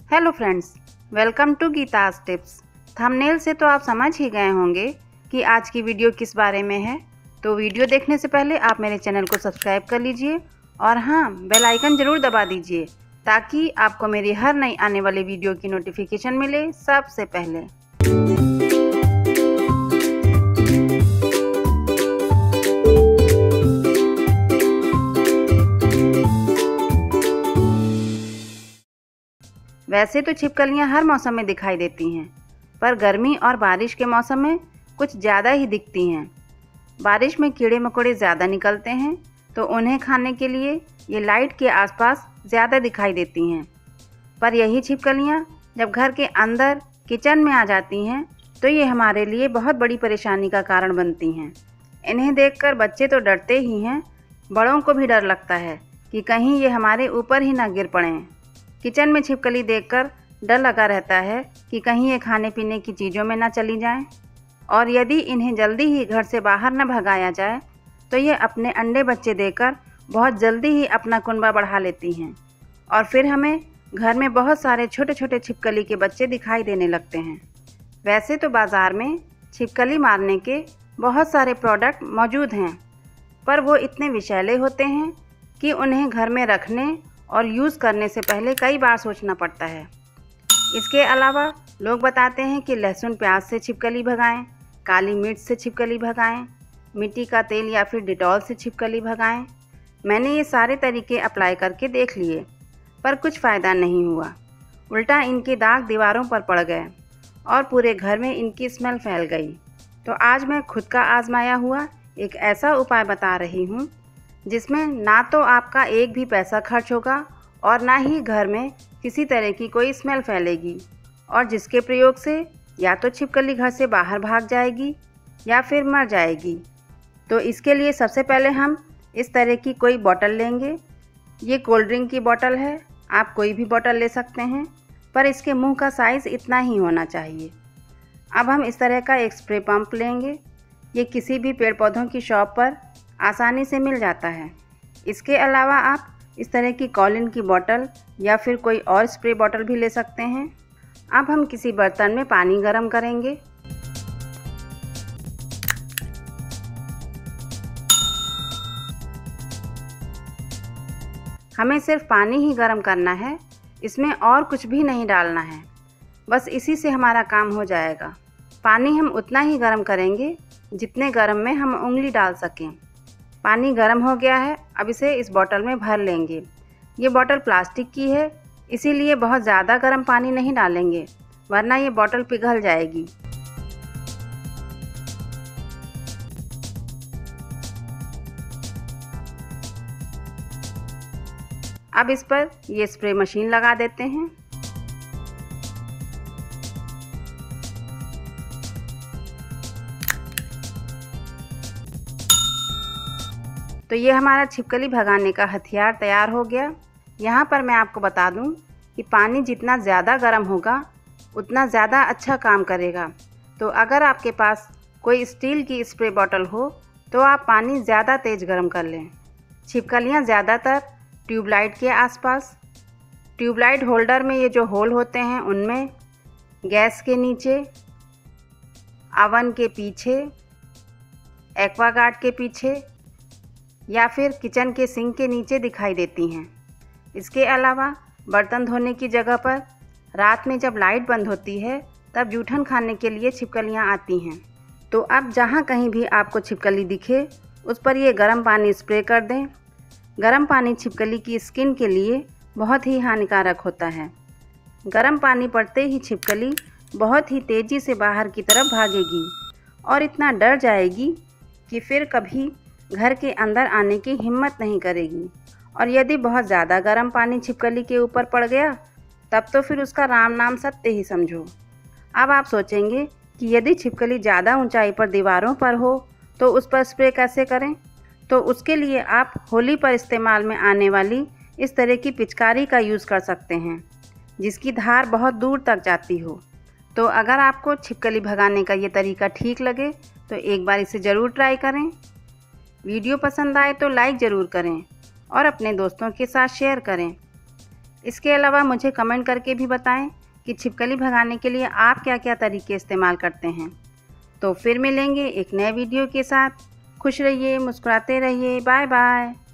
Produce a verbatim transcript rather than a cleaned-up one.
Hello friends, welcome to Geeta's tips. Thumbnail से तो आप समझ ही गए होंगे कि आज की वीडियो किस बारे में है। तो वीडियो देखने से पहले आप मेरे चैनल को सब्सक्राइब कर लीजिए और हाँ, बेल आइकन ज़रूर दबा दीजिए ताकि आपको मेरी हर नई आने वाली वीडियो की नोटिफिकेशन मिले सबसे पहले। वैसे तो छिपकलियां हर मौसम में दिखाई देती हैं, पर गर्मी और बारिश के मौसम में कुछ ज़्यादा ही दिखती हैं। बारिश में कीड़े मकोड़े ज़्यादा निकलते हैं, तो उन्हें खाने के लिए ये लाइट के आसपास ज़्यादा दिखाई देती हैं। पर यही छिपकलियां जब घर के अंदर किचन में आ जाती हैं, तो ये हमारे लिए बहुत बड़ी परेशानी का कारण बनती हैं। इन्हें देखकर बच्चे तो डरते ही हैं, बड़ों को भी डर लगता है कि कहीं ये हमारे ऊपर ही ना गिर पड़ें। किचन में छिपकली देखकर डर लगा रहता है कि कहीं ये खाने पीने की चीज़ों में ना चली जाएं, और यदि इन्हें जल्दी ही घर से बाहर न भगाया जाए तो ये अपने अंडे बच्चे देकर बहुत जल्दी ही अपना कुनबा बढ़ा लेती हैं और फिर हमें घर में बहुत सारे छोटे छोटे छिपकली के बच्चे दिखाई देने लगते हैं। वैसे तो बाज़ार में छिपकली मारने के बहुत सारे प्रोडक्ट मौजूद हैं, पर वो इतने विषैले होते हैं कि उन्हें घर में रखने और यूज़ करने से पहले कई बार सोचना पड़ता है। इसके अलावा लोग बताते हैं कि लहसुन प्याज से छिपकली भगाएं, काली मिर्च से छिपकली भगाएं, मिट्टी का तेल या फिर डिटॉल से छिपकली भगाएं। मैंने ये सारे तरीके अप्लाई करके देख लिए, पर कुछ फ़ायदा नहीं हुआ। उल्टा इनके दाग दीवारों पर पड़ गए और पूरे घर में इनकी स्मेल फैल गई। तो आज मैं खुद का आजमाया हुआ एक ऐसा उपाय बता रही हूँ जिसमें ना तो आपका एक भी पैसा खर्च होगा और ना ही घर में किसी तरह की कोई स्मेल फैलेगी, और जिसके प्रयोग से या तो छिपकली घर से बाहर भाग जाएगी या फिर मर जाएगी। तो इसके लिए सबसे पहले हम इस तरह की कोई बोतल लेंगे। ये कोल्ड ड्रिंक की बोतल है, आप कोई भी बोतल ले सकते हैं, पर इसके मुंह का साइज़ इतना ही होना चाहिए। अब हम इस तरह का एक स्प्रे पंप लेंगे। ये किसी भी पेड़ पौधों की शॉप पर आसानी से मिल जाता है। इसके अलावा आप इस तरह की कॉलिन की बोतल या फिर कोई और स्प्रे बोतल भी ले सकते हैं। अब हम किसी बर्तन में पानी गर्म करेंगे। हमें सिर्फ पानी ही गर्म करना है, इसमें और कुछ भी नहीं डालना है, बस इसी से हमारा काम हो जाएगा। पानी हम उतना ही गर्म करेंगे जितने गर्म में हम उंगली डाल सकें। पानी गर्म हो गया है, अब इसे इस बोतल में भर लेंगे। ये बोतल प्लास्टिक की है, इसीलिए बहुत ज़्यादा गर्म पानी नहीं डालेंगे, वरना ये बोतल पिघल जाएगी। अब इस पर ये स्प्रे मशीन लगा देते हैं। तो ये हमारा छिपकली भगाने का हथियार तैयार हो गया। यहाँ पर मैं आपको बता दूँ कि पानी जितना ज़्यादा गर्म होगा उतना ज़्यादा अच्छा काम करेगा। तो अगर आपके पास कोई स्टील की स्प्रे बॉटल हो तो आप पानी ज़्यादा तेज़ गर्म कर लें। छिपकलियाँ ज़्यादातर ट्यूबलाइट के आसपास, ट्यूबलाइट होल्डर में ये जो होल होते हैं उनमें, गैस के नीचे, अवन के पीछे, एक्वागार्ड के पीछे या फिर किचन के सिंक के नीचे दिखाई देती हैं। इसके अलावा बर्तन धोने की जगह पर रात में जब लाइट बंद होती है तब जूठन खाने के लिए छिपकलियां आती हैं। तो अब जहां कहीं भी आपको छिपकली दिखे उस पर ये गर्म पानी स्प्रे कर दें। गर्म पानी छिपकली की स्किन के लिए बहुत ही हानिकारक होता है। गर्म पानी पड़ते ही छिपकली बहुत ही तेज़ी से बाहर की तरफ भागेगी और इतना डर जाएगी कि फिर कभी घर के अंदर आने की हिम्मत नहीं करेगी। और यदि बहुत ज़्यादा गर्म पानी छिपकली के ऊपर पड़ गया तब तो फिर उसका राम नाम सत्य ही समझो। अब आप सोचेंगे कि यदि छिपकली ज़्यादा ऊंचाई पर दीवारों पर हो तो उस पर स्प्रे कैसे करें। तो उसके लिए आप होली पर इस्तेमाल में आने वाली इस तरह की पिचकारी का यूज़ कर सकते हैं, जिसकी धार बहुत दूर तक जाती हो। तो अगर आपको छिपकली भगाने का ये तरीका ठीक लगे तो एक बार इसे ज़रूर ट्राई करें। वीडियो पसंद आए तो लाइक ज़रूर करें और अपने दोस्तों के साथ शेयर करें। इसके अलावा मुझे कमेंट करके भी बताएं कि छिपकली भगाने के लिए आप क्या क्या तरीके इस्तेमाल करते हैं। तो फिर मिलेंगे एक नए वीडियो के साथ। खुश रहिए, मुस्कुराते रहिए। Bye bye.